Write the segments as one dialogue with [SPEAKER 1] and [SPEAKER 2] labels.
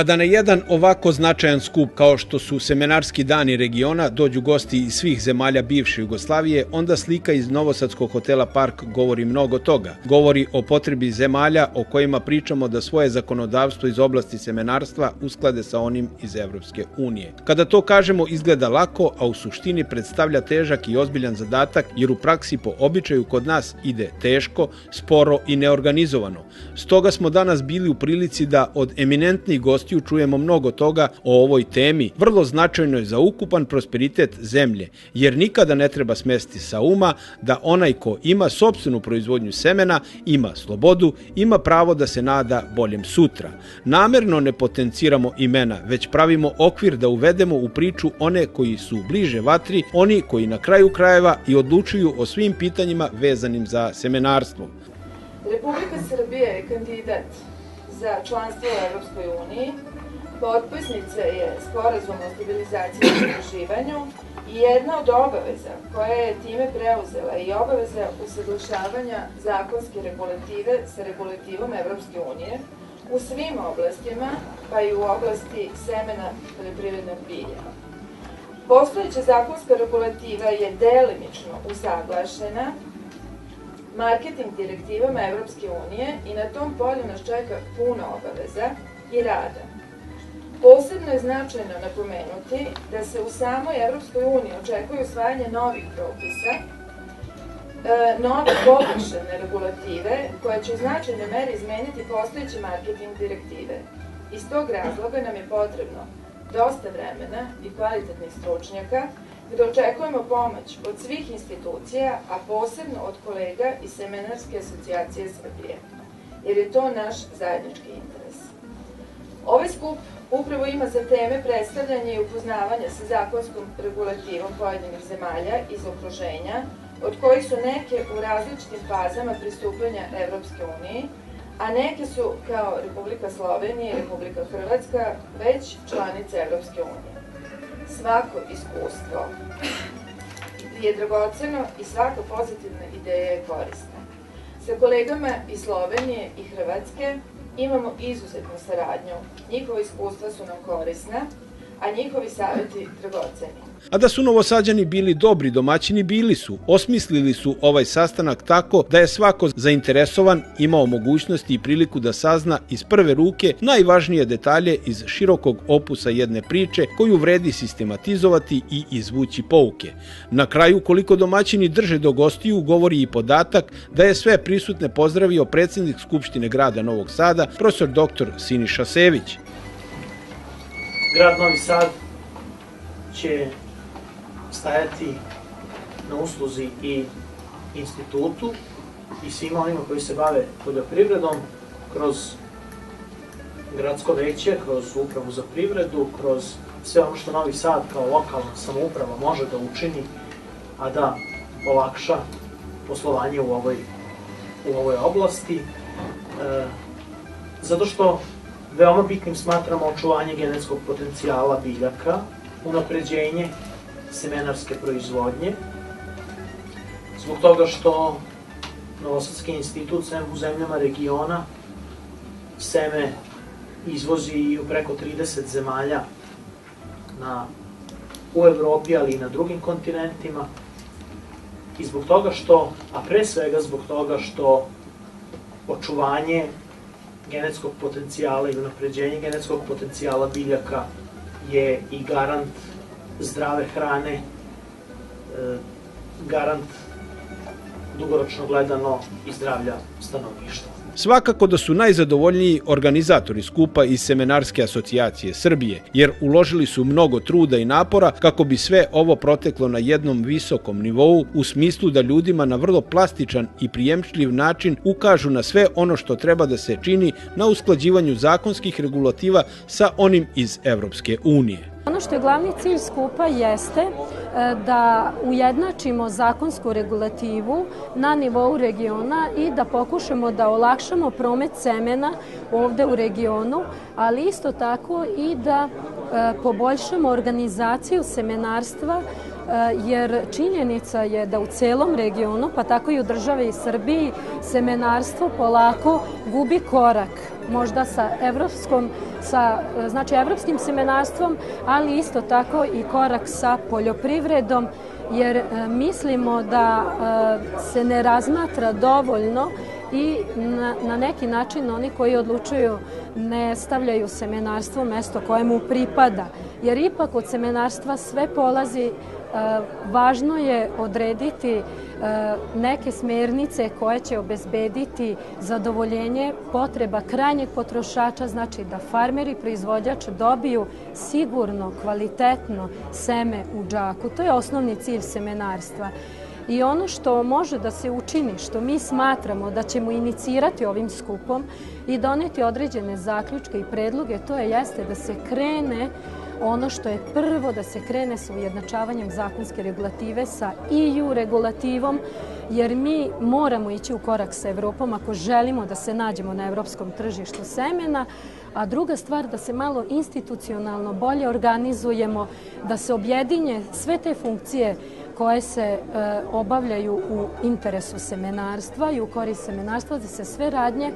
[SPEAKER 1] Kada na jedan ovako značajan skup kao što su Semenarski dani regiona dođu gosti iz svih zemalja bivše Jugoslavije, onda slika iz novosadskog hotela Park govori mnogo toga. Govori o potrebi zemalja o kojima pričamo da svoje zakonodavstvo iz oblasti semenarstva usklade sa onim iz Evropske unije. Kada to kažemo izgleda lako, a u suštini predstavlja težak i ozbiljan zadatak, jer u praksi po običaju kod nas ide teško, sporo i neorganizovano. Stoga smo danas bili u prilici da od eminentnih gostiju čujemo mnogo toga o ovoj temi, vrlo značajnoj za ukupan prosperitet zemlje, jer nikada ne treba smesti sa uma da onaj ko ima sopstvenu proizvodnju semena ima slobodu, ima pravo da se nada boljem sutra. Namerno ne potenciramo imena, već pravimo okvir da uvedemo u priču one koji su bliže vatri, oni koji na kraju krajeva i odlučuju o svim pitanjima vezanim za semenarstvo.
[SPEAKER 2] Republika Srbija je kandidat za članstvo u Evropskoj uniji, potpisnica je Sporazum o stabilizaciji i pridruživanju i jedna od obaveza koja je time preuzela i obaveza usaglašavanja zakonske regulative sa regulativom Evropske unije u svim oblastima, pa i u oblasti semena poljoprivrednog bilja. Postojeća zakonska regulativa je delimično usaglašena marketing direktivama Evropske unije i na tom polju nas čeka puno obaveza i rada. Posebno je značajno napomenuti da se u samoj Evropskoj uniji očekuje usvajanje novih propisa, nove poboljšane regulative koja će u značajnoj meri izmeniti postojeće marketing direktive. Iz tog razloga nam je potrebno dosta vremena i kvalitetnih stručnjaka, gde očekujemo pomoć od svih institucija, a posebno od kolega iz Semenarske asocijacije Srbije, jer je to naš zajednički interes. Ovaj skup upravo ima za teme predstavljanje i upoznavanje sa zakonskom regulativom pojedinih zemalja iz okruženja, od kojih su neke u različitim fazama pristupanja Evropske unije, a neke su, kao Republika Slovenija i Republika Hrvatska, već članice Evropske unije. Svako iskustvo je dragoceno i svaka pozitivna ideja je korisna. Sa kolegama iz Slovenije i Hrvatske imamo izuzetnu saradnju. Njihova iskustva su nam korisna, a njihovi savjeti dragoceni.
[SPEAKER 1] A da su Novosađani bili dobri domaćini, bili su. Osmislili su ovaj sastanak tako da je svako zainteresovan imao mogućnosti i priliku da sazna iz prve ruke najvažnije detalje iz širokog opusa jedne priče koju vredi sistematizovati i izvući pouke. Na kraju, koliko domaćini drže do gostiju, govori i podatak da je sve prisutne pozdravio predsjednik Skupštine grada Novog Sada, profesor dr. Siniša Sević.
[SPEAKER 3] Grad Novi Sad će stajati na usluzi i institutu i svima onima koji se bave poljoprivredom kroz gradsko veće, kroz upravu za privredu, kroz sve ono što Novi Sad kao lokalna samouprava može da učini, a da olakša poslovanje u ovoj oblasti. Zato što veoma bitnim smatramo očuvanje genetskog potencijala biljaka, unapređenje semenarske proizvodnje, zbog toga što Novosadski institut u zemljama regiona seme izvozi i u preko 30 zemalja u Evropi, ali i na drugim kontinentima, i zbog toga što, a pre svega zbog toga što očuvanje genetskog potencijala i unapređenje genetskog potencijala biljaka je i garant zdrave hrane, garant dugoročno gledano i zdravlja stanovništva.
[SPEAKER 1] Svakako da su najzadovoljniji organizatori skupa iz Semenarske asocijacije Srbije, jer uložili su mnogo truda i napora kako bi sve ovo proteklo na jednom visokom nivou, u smislu da ljudima na vrlo plastičan i prijemčljiv način ukažu na sve ono što treba da se čini na usklađivanju zakonskih regulativa sa onim iz Evropske unije.
[SPEAKER 4] Ono što je glavni cilj skupa jeste da ujednačimo zakonsku regulativu na nivou regiona i da pokušamo da olakšamo promet semena ovde u regionu, ali isto tako i da poboljšamo organizaciju semenarstva jer činjenica je da u celom regionu, pa tako i u državi i Srbiji, semenarstvo polako gubi korak, možda sa evropskim semenarstvom, ali isto tako i korak sa poljoprivredom, jer mislimo da se ne razmatra dovoljno i na neki način oni koji odlučuju ne stavljaju semenarstvo mesto koje mu pripada. Jer ipak od semenarstva sve polazi, važno je odrediti neke smernice koje će obezbediti zadovoljenje potreba krajnjeg potrošača, znači da farmer i proizvođač dobiju sigurno, kvalitetno seme u džaku. To je osnovni cilj semenarstva. I ono što može da se učini, što mi smatramo da ćemo inicirati ovim skupom i doneti određene zaključke i predloge, to jeste da se krene ono što je prvo, da se krene sa ujednačavanjem zakonske regulative sa EU regulativom, jer mi moramo ići u korak sa Evropom ako želimo da se nađemo na evropskom tržištu semena, a druga stvar da se malo institucionalno bolje organizujemo, da se objedinje sve te funkcije koje se obavljaju u interesu semenarstva i u korist semenarstva, da se sve radnje,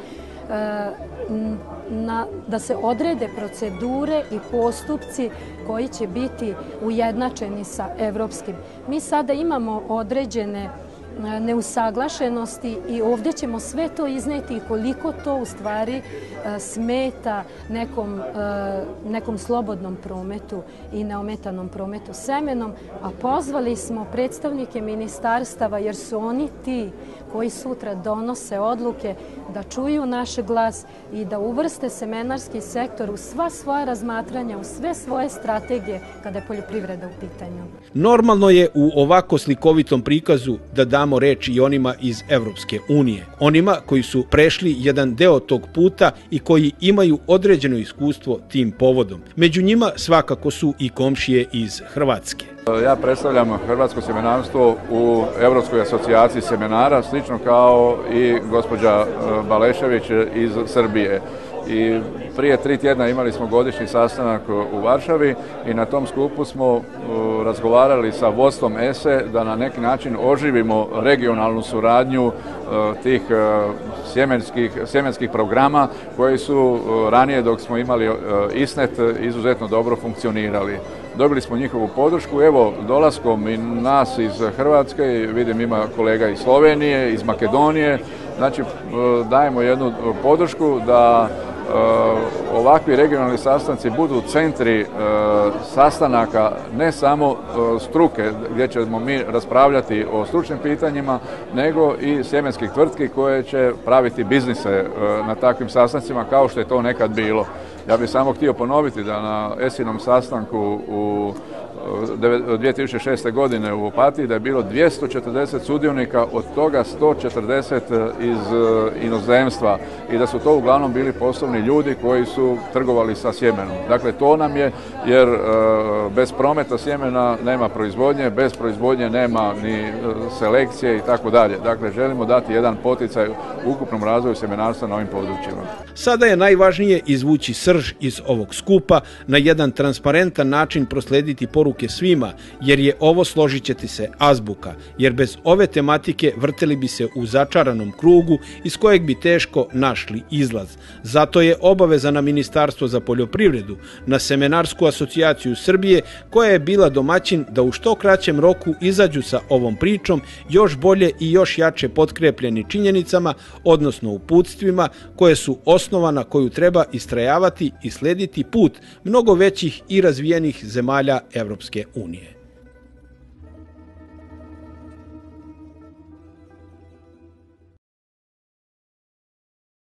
[SPEAKER 4] da se odrede procedure i postupci koji će biti ujednačeni sa evropskim. Mi sada imamo određene neusaglašenosti i ovdje ćemo sve to izneti koliko to u stvari smeta nekom slobodnom prometu i neometanom prometu semenom, a pozvali smo predstavnike ministarstava jer su oni ti koji sutra donose odluke da čuju naš glas i da uvrste semenarski sektor u sva svoja razmatranja, u sve svoje strategije kada je poljoprivreda u pitanju.
[SPEAKER 1] Normalno je u ovako slikovitom prikazu da damo reč i onima iz Evropske unije, onima koji su prešli jedan deo tog puta i koji imaju određeno iskustvo tim povodom. Među njima svakako su i komšije iz Hrvatske.
[SPEAKER 5] Ja predstavljam hrvatsko semenarstvo u Evropskoj asocijaciji semenara, slično kao i gospođa Balešević iz Srbije. I prije 3 tjedna imali smo godišnji sastanak u Varšavi i na tom skupu smo razgovarali sa vodstvom ESE da na neki način oživimo regionalnu suradnju tih sjemenskih programa koji su ranije dok smo imali ISNET izuzetno dobro funkcionirali. Dobili smo njihovu podršku, evo dolaskom i nas iz Hrvatske, vidim ima kolega iz Slovenije, iz Makedonije, znači dajemo jednu podršku da ovakvi regionalni sastanci budu centri sastanaka ne samo struke gdje ćemo mi raspravljati o stručnim pitanjima, nego i sjemenskih tvrtki koje će praviti biznise na takvim sastancima kao što je to nekad bilo. Ja bih samo htio ponoviti da na ESInom sastanku u 2006. godine u Opatiji da je bilo 240 sudionika, od toga 140 iz inozemstva i da su to uglavnom bili poslovni ljudi koji su trgovali sa sjemenom. Dakle, to nam je, jer bez prometa sjemena nema proizvodnje, bez proizvodnje nema ni selekcije i tako dalje. Dakle, želimo dati jedan poticaj ukupnom razvoju sjemenarstva na ovim područjima.
[SPEAKER 1] Sada je najvažnije izvući srž iz ovog skupa, na jedan transparentan način proslediti poruke svima, jer je ovo, složit ćete se, azbuka, jer bez ove tematike vrteli bi se u začaranom krugu iz kojeg bi teško našli izlaz. Zato je obaveza na Ministarstvo za poljoprivredu, na Semenarsku asocijaciju Srbije, koja je bila domaćin da u što kraćem roku izađu sa ovom pričom još bolje i još jače potkrepljeni činjenicama, odnosno uputstvima koje su osnova na koju treba istrajavati i slediti put mnogo većih i razvijenih zemalja Evropske unije.